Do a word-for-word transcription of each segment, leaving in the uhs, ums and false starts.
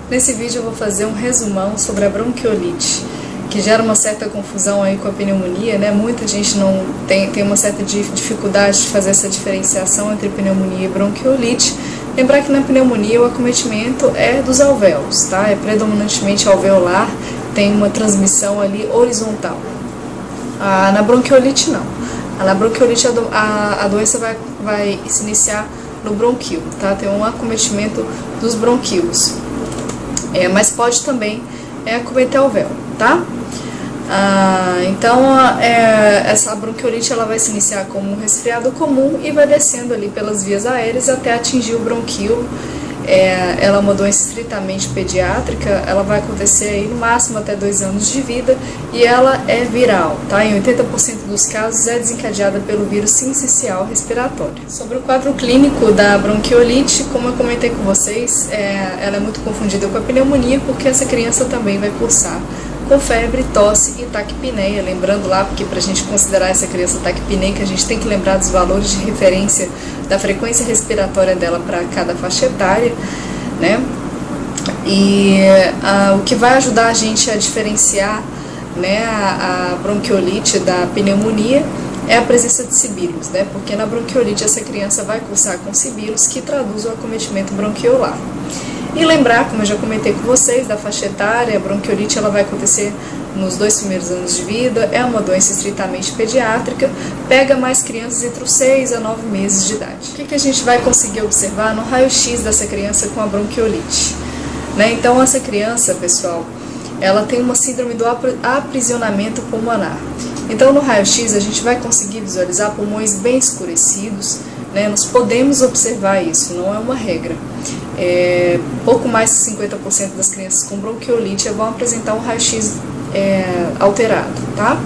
Nesse vídeo eu vou fazer um resumão sobre a bronquiolite, que gera uma certa confusão aí com a pneumonia, né? Muita gente não tem, tem uma certa dificuldade de fazer essa diferenciação entre pneumonia e bronquiolite. Lembrar que na pneumonia o acometimento é dos alvéolos, tá? É predominantemente alveolar, tem uma transmissão ali horizontal. Ah, na bronquiolite não. Na bronquiolite a, do, a, a doença vai, vai se iniciar no bronquíolo, tá? Tem um acometimento dos bronquíolos. É, mas pode também é, acometer o alvéolo, tá? Ah, então, é, essa bronquiolite ela vai se iniciar como um resfriado comum e vai descendo ali pelas vias aéreas até atingir o bronquíolo. É, ela é uma doença estritamente pediátrica, ela vai acontecer aí no máximo até dois anos de vida e ela é viral, tá? Em oitenta por cento dos casos é desencadeada pelo vírus sincicial respiratório. Sobre o quadro clínico da bronquiolite, como eu comentei com vocês, é, ela é muito confundida com a pneumonia porque essa criança também vai cursar com febre, tosse e taquipneia. Lembrando lá, porque para a gente considerar essa criança taquipneica, a gente tem que lembrar dos valores de referência da frequência respiratória dela para cada faixa etária, né? E a, o que vai ajudar a gente a diferenciar, né, a, a bronquiolite da pneumonia é a presença de sibilos, né? Porque na bronquiolite essa criança vai cursar com sibilos que traduz o acometimento bronquiolar. E lembrar, como eu já comentei com vocês, da faixa etária, a bronquiolite ela vai acontecer nos dois primeiros anos de vida, é uma doença estritamente pediátrica, pega mais crianças entre os seis a nove meses de idade. O que, que a gente vai conseguir observar no raio-x dessa criança com a bronquiolite? Né? Então, essa criança, pessoal, ela tem uma síndrome do aprisionamento pulmonar. Então, no raio-x, a gente vai conseguir visualizar pulmões bem escurecidos, né? Nós podemos observar isso, não é uma regra. É, pouco mais de cinquenta por cento das crianças com bronquiolite vão apresentar um raio-x é, alterado, tá?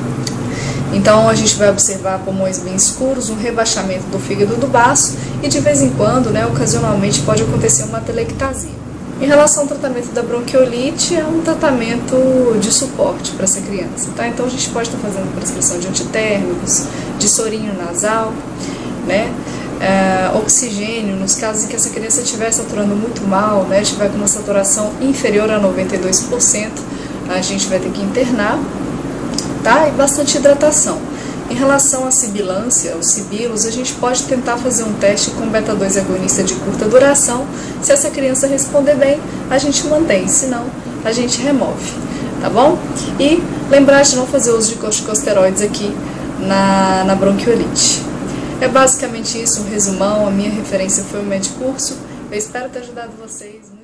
Então a gente vai observar pulmões bem escuros, um rebaixamento do fígado do baço e de vez em quando, né, ocasionalmente pode acontecer uma atelectasia. Em relação ao tratamento da bronquiolite, é um tratamento de suporte para essa criança, tá? Então a gente pode estar fazendo prescrição de antitérmicos, de sorinho nasal, né? Uh, oxigênio, nos casos em que essa criança estiver saturando muito mal, né, estiver com uma saturação inferior a noventa e dois por cento, a gente vai ter que internar, tá? E bastante hidratação. Em relação à sibilância, os sibilos, a gente pode tentar fazer um teste com beta dois agonista de curta duração. Se essa criança responder bem, a gente mantém, se não, a gente remove, tá bom? E lembrar de não fazer uso de corticosteroides aqui na, na bronquiolite. É basicamente isso, um resumão. A minha referência foi o Medcurso. Eu espero ter ajudado vocês.